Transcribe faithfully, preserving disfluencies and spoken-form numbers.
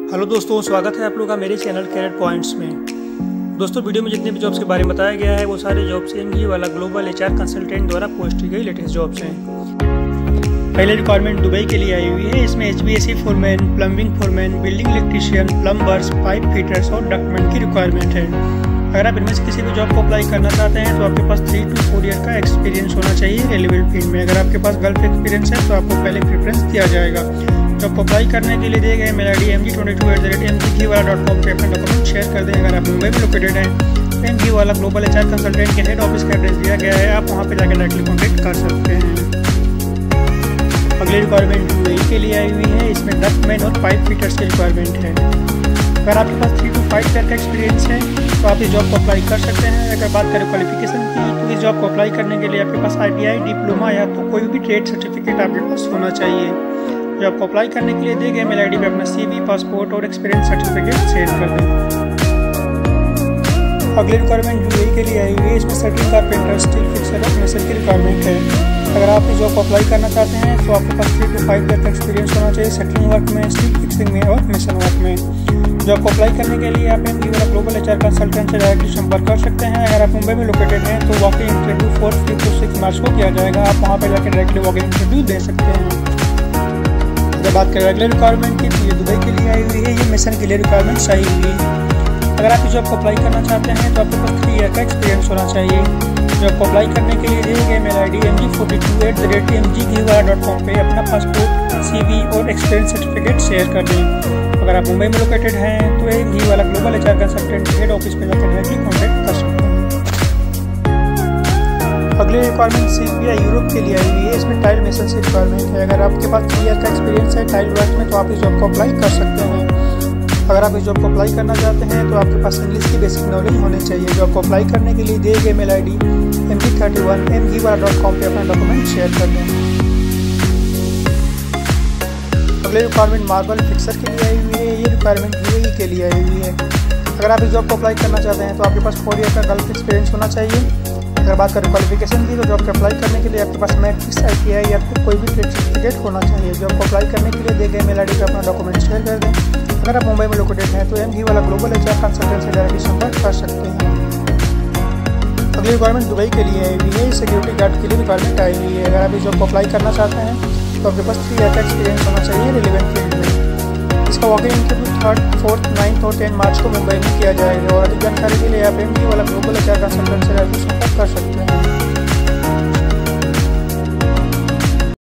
Hello दोस्तों, स्वागत है आप लोगों का मेरे चैनल कैरियर पॉइंट्स में। दोस्तों, वीडियो में जितने भी जॉब्स के बारे में बताया गया है वो सारे जॉब्स एमजी वाला ग्लोबल एचआर कंसल्टेंट द्वारा पोस्ट की गई लेटेस्ट जॉब्स हैं। पहले रिक्वायरमेंट दुबई के लिए आई हुई है। इसमें HVAC foreman, plumbing foreman, building electrician, plumbers, pipe fitters और डक्टमैन की रिक्वायरमेंट है। अगर आप इनमें से किसी भी जॉब को अप्लाई करना चाहते हैं तो आपके पास थ्री टू फोर ईयर का एक्सपीरियंस होना चाहिए रेलेवेंट फील्ड में। अगर आपके पास गल्फ एक्सपीरियंस है तो आपको पहले प्रेफरेंस दिया जाएगा। जॉब को अप्लाई करने के लिए दिए गए mail I D M G twenty two at the rate M G घी वाला डॉट कॉम पर अपना डॉक्यूमेंट शेयर कर दें। अगर आप मुंबई में लोकेटेड हैं तो एम जी वाला ग्लोबल एच आर कंसल्टेंट के हेड ऑफिस का एड्रेस दिया गया है, आप वहाँ पर जाकर डायरेक्टली कॉन्टेक्ट कर सकते हैं। अगली रिक्वायरमेंट यूएई के लिए आई हुई है। इसमें डक्टमैन और पाइप फिटर्स की रिक्वायरमेंट है। अगर आपके पास थ्री टू फाइव ईयर का एक्सपीरियंस है तो आप इस जॉब को अप्लाई कर सकते हैं। अगर बात करें क्वालिफिकेशन की तो इस जॉब को अप्लाई करने के लिए आपके पास आई टी आई, डिप्लोमा या तो कोई भी ट्रेड सर्टिफिकेट आपके पास होना चाहिए। जॉब को अप्लाई करने के लिए दिए गए मेल आई डी पर अपना सीवी, पासपोर्ट और एक्सपीरियंस सर्टिफिकेट शेयर कर दें। अगली रिक्वायरमेंट यूएई के लिए आई हुई है। इसमें सर्टिंग कारपेंटर, स्टील फिक्सर और मेसन की रिक्वायरमेंट है। अगर आप इस जॉब को अप्लाई करना चाहते हैं तो आपके पास थ्री टू फाइव ईयर का एक्सपीरियंस होना चाहिए सेटलिंग वर्क में, स्टील फिक्सिंग में और मेसन वर्क में। जॉब को अप्लाई करने के लिए आप एमजी वाला ग्लोबल एचआर कंसल्टेंट से डायरेक्टली संपर्क कर सकते हैं। अगर आप मुंबई में लोकेटेड हैं तो walking interview fourth fifth to six March को किया जाएगा, आप वहाँ पर जाकर डायरेक्टली वॉकिंग इंटरव्यू दे सकते हैं। अगर बात करें अगले रिक्वायरमेंट की तो ये दुबई के लिए आई हुई है। ये मिशन के लिए रिक्वायरमेंट आई हुई है। अगर आप इस जॉब को अप्लाई करना चाहते हैं तो आपके पास थ्री ईयर का एक्सपीरियंस होना चाहिए। जॉब को अप्लाई करने के लिए दिए गए mail I D M G forty two at the rate M G घी वाला डॉट कॉम पर अपना पासपोर्ट, सीवी और एक्सपीरियंस सर्टिफिकेट शेयर कर दें। अगर आप मुंबई में लोकेटेड हैं तो एम जी वाला global HR consultant head office पर जाकर डायरेक्टली कॉन्टैक्ट कर सकते हैं। अगली रिक्वायरमेंट सीपीआई यूरोप के लिए आई हुई है। इसमें टाइल मेसन की रिक्वायरमेंट है। अगर आपके पास थ्री ईयर का एक्सपीरियंस है टाइल वर्क में तो आप इस जॉब को अप्लाई कर सकते हैं। अगर आप इस जॉब को अप्लाई करना चाहते हैं तो आपके पास इंग्लिश की बेसिक नॉलेज होनी चाहिए। जॉब को अप्लाई करने के लिए दिए गए mail I D M G thirty one M G वाला डॉट कॉम पर अपना डॉक्यूमेंट शेयर कर दें। अगले रिक्वायरमेंट मार्बल फिक्सर के लिए आई हुई है। ये रिक्वायरमेंट यूएई के लिए आई हुई है। अगर आप इस जॉब को अप्लाई करना चाहते हैं तो आपके पास फोर ईयर का गल्फ एक्सपीरियंस होना चाहिए। अगर बात करें क्वालिफिकेशन की तो जॉब को अप्लाई करने के लिए आपके पास मैट्रिक्स, आई टी आई या फिर कोई भी ट्रेड सर्टिफिकेट होना चाहिए। जॉब को अप्लाई करने के लिए दिए गए मेल आई डी पर अपना डॉक्यूमेंट शेयर कर दें। अगर आप मुंबई में लोकेटेड हैं तो एमजी वाला ग्लोबल एचआर कंसल्टेंट से डायरेक्टली संपर्क कर सकते हैं। अगली रिक्वायरमेंट दुबई के लिए आई हुई है। सिक्योरिटी गार्ड के लिए रिक्वायरमेंट आई हुई है। अगर आप इस जॉब को अप्लाई करना चाहते हैं तो आपके पास थ्री ईयर का एक्सपीरियंस होना चाहिए रेलेवेंट फील्ड में। इसका walking interview third, fourth, ninth और टेन मार्च को मुंबई में किया जाएगा। और अधिक जानकारी के लिए आप एमजी वाला ग्लोबल एचआर कंसल्टेंट से डायरेक्टली संपर्क कर सकते हैं।